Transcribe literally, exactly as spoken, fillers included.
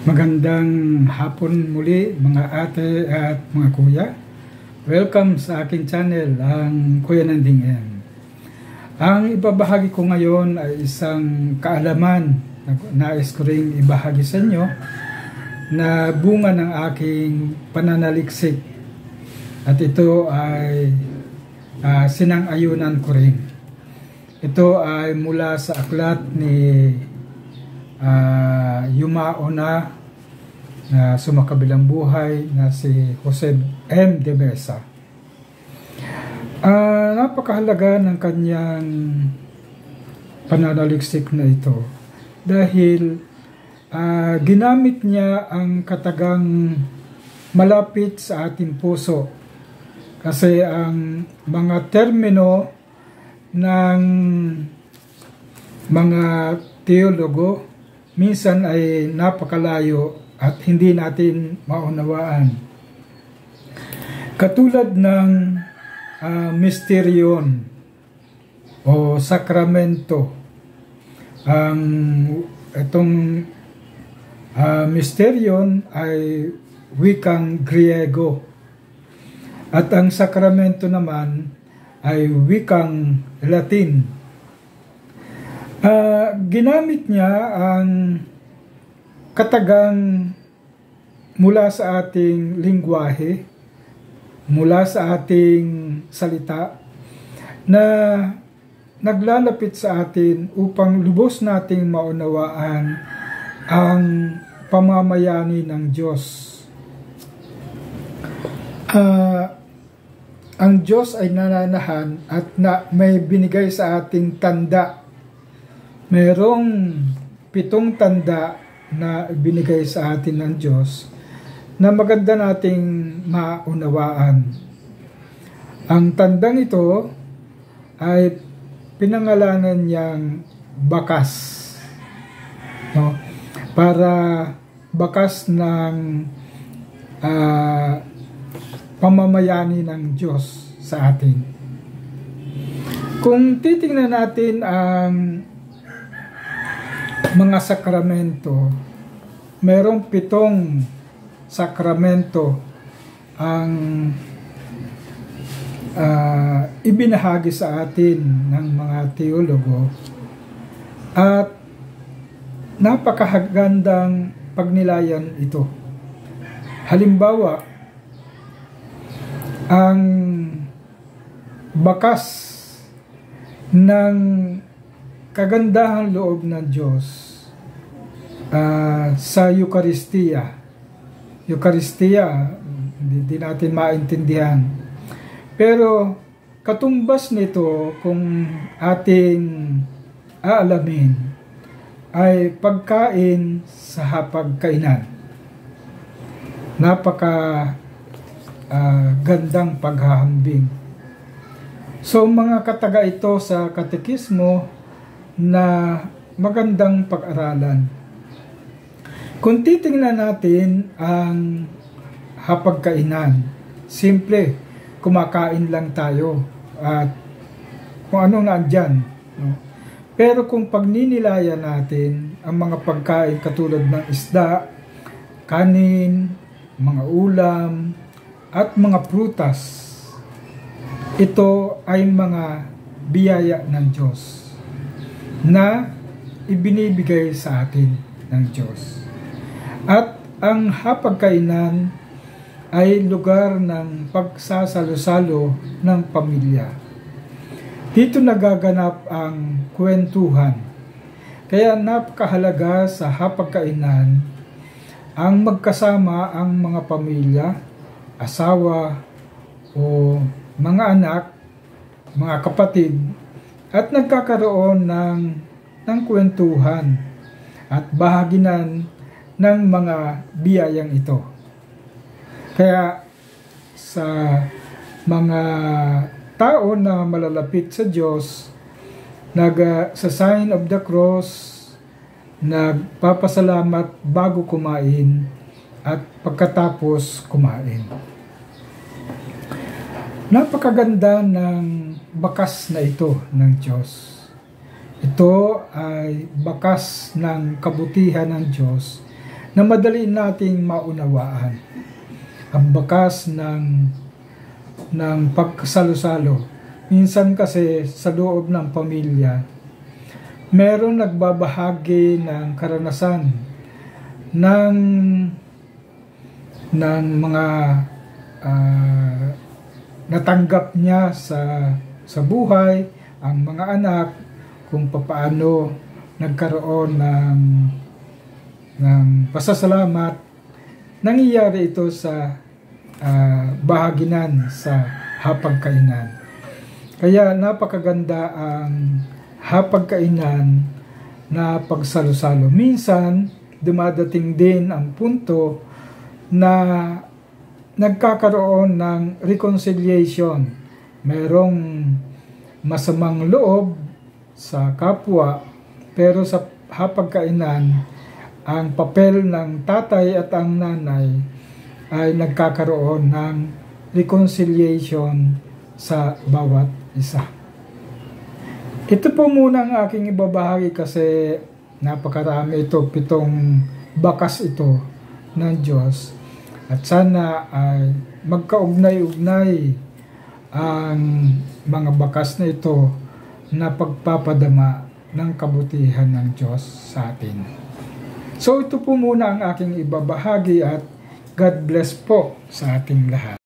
Magandang hapon muli mga ate at mga kuya. Welcome sa aking channel, ang Kuya Nanding M. Ang ibabahagi ko ngayon ay isang kaalaman na nais ko ring ibahagi sa inyo na bunga ng aking pananaliksik. At ito ay uh, sinang-ayunan ko rin. Ito ay mula sa aklat ni uh, Yumao na na sumakabilang buhay na si Jose M. de Mesa. Uh, napakahalaga ng kanyang pananaliksik na ito dahil uh, ginamit niya ang katagang malapit sa ating puso, kasi ang mga termino ng mga teologo minsan ay napakalayo at hindi natin maunawaan. Katulad ng uh, misteryon o sakramento. Ang itong uh, misteryon ay wikang Griego at ang sakramento naman ay wikang Latin. Uh, ginamit niya ang katagang mula sa ating lingwahe, mula sa ating salita, na naglalapit sa atin upang lubos nating maunawaan ang pamamayani ng Diyos. Uh, ang Diyos ay nananahan at na may binigay sa ating tanda. Mayroong pitong tanda na binigay sa atin ng Diyos na maganda nating maunawaan. Ang tandang ito ay pinangalanan niyang bakas, no? Para bakas ng uh, pamamayani ng Diyos sa atin. Kung titingnan natin ang mga sakramento, mayroong pitong sakramento ang uh, ibinahagi sa atin ng mga teologo, at napakagandang pagnilayan ito. Halimbawa, ang bakas ng kagandahang loob ng Diyos uh, sa Eucharistia. Eucharistia, hindi, hindi natin maintindihan. Pero katumbas nito, kung ating aalamin, ay pagkain sa hapagkainan. Napaka uh, gandang paghahambing. So mga kataga ito sa katekismo na magandang pag-aralan. Kung titingnan natin ang hapagkainan, simple, kumakain lang tayo at kung anong naandyan, no? Pero kung pagninilayan natin ang mga pagkain katulad ng isda, kanin, mga ulam, at mga prutas, ito ay mga biyaya ng Diyos na ibinibigay sa atin ng Diyos. At ang hapagkainan ay lugar ng pagsasalo-salo ng pamilya. Dito nagaganap ang kwentuhan. Kaya napakahalaga sa hapagkainan ang magkasama ang mga pamilya, asawa o mga anak, mga kapatid, at nagkakaroon ng, ng kwentuhan at bahaginan ng mga biyayang ito. Kaya sa mga tao na malalapit sa Diyos, nag, uh, sa sign of the cross, nagpapasalamat bago kumain at pagkatapos kumain. Napakaganda ng bakas na ito ng Diyos. Ito ay bakas ng kabutihan ng Diyos na madali nating maunawaan. Ang bakas ng, ng pagkasalo-salo. Minsan kasi sa loob ng pamilya, meron nagbabahagi ng karanasan ng, ng mga uh, natanggap niya sa, sa buhay, ang mga anak, kung papaano nagkaroon ng ng pasasalamat. Nangyayari ito sa uh, bahaginan sa hapagkainan. Kaya napakaganda ang hapagkainan na pagsalo-salo. Minsan, dumadating din ang punto na nagkakaroon ng reconciliation. Merong masamang loob sa kapwa, pero sa hapagkainan, ang papel ng tatay at ang nanay ay nagkakaroon ng reconciliation sa bawat isa. Ito po muna ang aking ibabahagi kasi napakarami ito, pitong bakas ito ng Diyos. At sana ay magkaugnay-ugnay ang mga bakas na ito na pagpapadama ng kabutihan ng Diyos sa atin. So ito po muna ang aking ibabahagi at God bless po sa ating lahat.